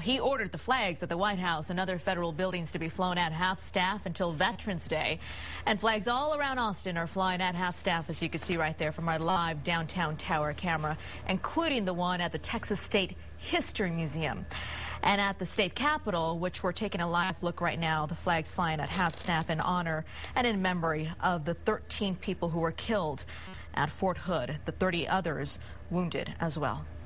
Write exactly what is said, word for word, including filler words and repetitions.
he ordered the flags at the White House and other federal buildings to be flown at half-staff until Veterans Day. And flags all around Austin are flying at half-staff, as you can see right there from our live downtown tower camera, including the one at the Texas State History Museum. And at the state capitol, which we're taking a live look right now, the flags flying at half-staff in honor and in memory of the thirteen people who were killed at Fort Hood, the thirty others wounded as well.